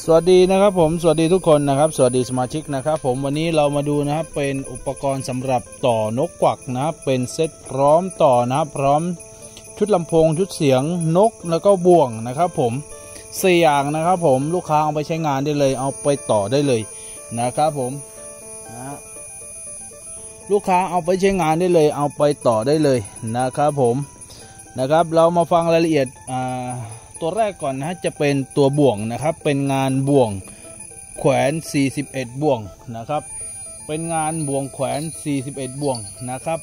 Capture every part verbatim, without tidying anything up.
สวัสดีนะครับผมสวัสดีทุกคนนะครับสวัสดีสมาชิกนะครับผมวันนี้เรามาดูนะครับเป็นอุปกรณ์สำหรับต่อนกกวักนะครับเป็นเซตพร้อมต่อนะครับพร้อมชุดลำโพงชุดเสียงนกแล้วก็บ่วงนะครับผมสี่อย่างนะครับผมลูกค้าเอาไปใช้งานได้เลยเอาไปต่อได้เลยนะครับผมนะลูกค้าเอาไปใช้งานได้เลยเอาไปต่อได้เลยนะครับผมนะครับเรามาฟังรายละเอียดอ่าตัวแรกก่อนนะจะเป็นตัวบ่วงนะครับเป็นงานบ่วงแขวนสี่สิบเอ็ดบ่วงนะครับเป็นงานบ่วงแขวนสี่สิบเอ็ดบ่วงนะครับ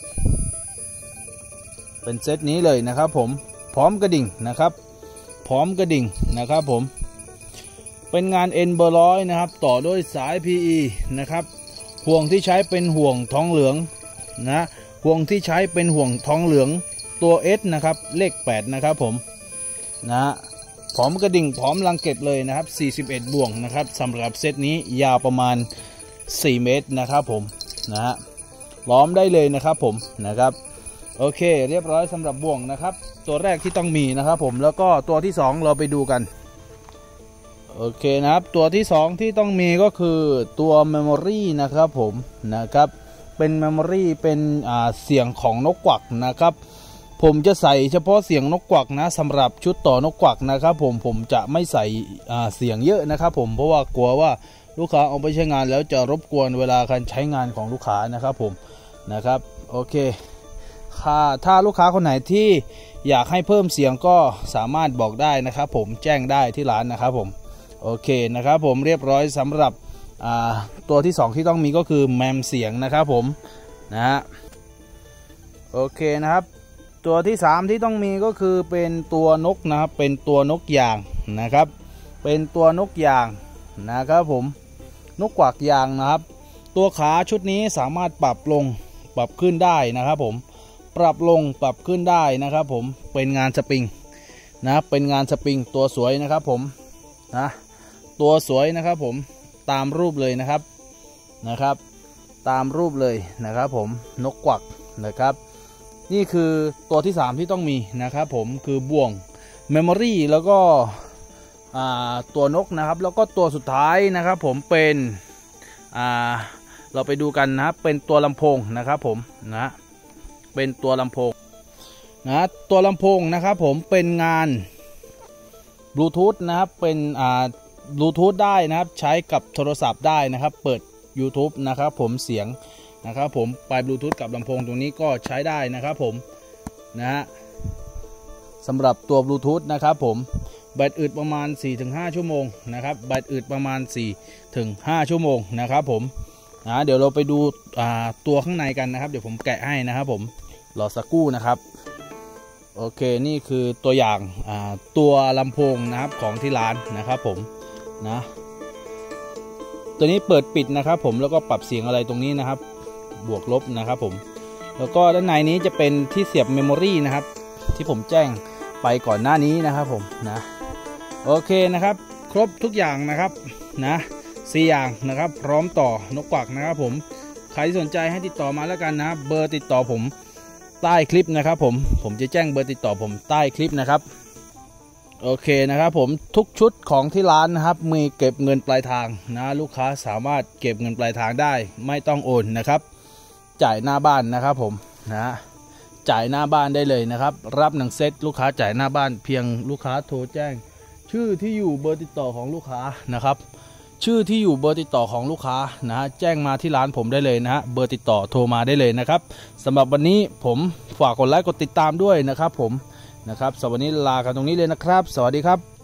เป็นเซตนี้เลยนะครับผมพร้อมกระดิ่งนะครับพร้อมกระดิ่งนะครับผมเป็นงานเอ็นเบอร์ร้อยนะครับต่อด้วยสาย พี อี นะครับห่วงที่ใช้เป็นห่วงทองเหลืองนะห่วงที่ใช้เป็นห่วงทองเหลืองตัว S นะครับเลขแปดนะครับผมนะพร้อมกระดิ่งพร้อมรังเก็บเลยนะครับสี่สิบเอ็ดบ่วงนะครับสำหรับเซตนี้ยาวประมาณสี่เมตรนะครับผมนะฮะล้อมได้เลยนะครับผมนะครับโอเคเรียบร้อยสำหรับบ่วงนะครับตัวแรกที่ต้องมีนะครับผมแล้วก็ตัวที่สองเราไปดูกันโอเคนะครับตัวที่สองที่ต้องมีก็คือตัวเมมโมรี่นะครับผมนะครับเป็นเมมโมรี่เป็นอ่าเสียงของนกกวักนะครับผมจะใส่เฉพาะเสียงนกกวักนะสำหรับชุดต่อนกกวักนะครับผมผมจะไม่ใส่เสียงเยอะนะครับผมเพราะว่ากลัวว่าลูกค้าเอาไปใช้งานแล้วจะรบกวนเวลาการใช้งานของลูกค้านะครับผมนะครับโอเคค่ะถ้าลูกค้าคนไหนที่อยากให้เพิ่มเสียงก็สามารถบอกได้นะครับผมแจ้งได้ที่ร้านนะครับผมโอเคนะครับผมเรียบร้อยสำหรับตัวที่สองที่ต้องมีก็คือแมมเสียงนะครับผมนะฮะโอเคนะครับตัวที่สามที่ต้องมีก็คือเป็นตัวนกนะครับเป็นตัวนกยางนะครับเป็นตัวนกยางนะครับผมนกกวักยางนะครับตัวขาชุดนี้สามารถปรับลงปรับขึ้นได้นะครับผมปรับลงปรับขึ้นได้นะครับผมเป็นงานสปริงนะเป็นงานสปริงตัวสวยนะครับผมนะตัวสวยนะครับผมตามรูปเลยนะครับนะครับตามรูปเลยนะครับผมนกกวักนะครับนี่คือตัวที่สามที่ต้องมีนะครับผมคือบ่วงเมมโมรี่แล้วก็ตัวนกนะครับแล้วก็ตัวสุดท้ายนะครับผมเป็นเราไปดูกันนะครับเป็นตัวลำโพงนะครับผมนะเป็นตัวลำโพงนะตัวลำโพงนะครับผมเป็นงานบลูทูธนะครับเป็นบลูทูธได้นะครับใช้กับโทรศัพท์ได้นะครับเปิด YouTube นะครับผมเสียงนะครับผมปลายบลูทูธกับลำโพงตรงนี้ก็ใช้ได้นะครับผมนะฮะสำหรับตัวบลูทูธนะครับผมแบตอึดประมาณ สี่ถึงห้า ชั่วโมงนะครับแบตอึดประมาณ สี่ถึงห้า ชั่วโมงนะครับผมนะเดี๋ยวเราไปดูตัวข้างในกันนะครับเดี๋ยวผมแกะให้นะครับผมรอสักครู่นะครับโอเคนี่คือตัวอย่างตัวลำโพงนะครับของที่ร้านนะครับผมนะตัวนี้เปิดปิดนะครับผมแล้วก็ปรับเสียงอะไรตรงนี้นะครับบวกลบนะครับผมแล้วก็ด้านในนี้จะเป็นที่เสียบเมมโมรี่นะครับที่ผมแจ้งไปก่อนหน้านี้นะครับผมนะโอเคนะครับครบทุกอย่างนะครับนะสี่อย่างนะครับพร้อมต่อนกกวักนะครับผมใครที่สนใจให้ติดต่อมาแล้วกันนะเบอร์ติดต่อผมใต้คลิปนะครับผมผมจะแจ้งเบอร์ติดต่อผมใต้คลิปนะครับโอเคนะครับผมทุกชุดของที่ร้านนะครับมีเก็บเงินปลายทางนะลูกค้าสามารถเก็บเงินปลายทางได้ไม่ต้องโอนนะครับจ่ายหน้าบ้านนะครับผมนะจ่ายหน้าบ้านได้เลยนะครับรับหนังเซตลูกค้าจ่ายหน้าบ้านเพียงลูกค้าโทรแจ้งชื่อที่อยู่เบอร์ติดต่อของลูกค้านะครับชื่อที่อยู่เบอร์ติดต่อของลูกค้านะฮะแจ้งมาที่ร้านผมได้เลยนะฮะเบอร์ติดต่อโทรมาได้เลยนะครับสำหรับวันนี้ผมฝากกดไลค์กดติดตามด้วยนะครับผมนะครับสวัสดีลากันตรงนี้เลยนะครับสวัสดีครับ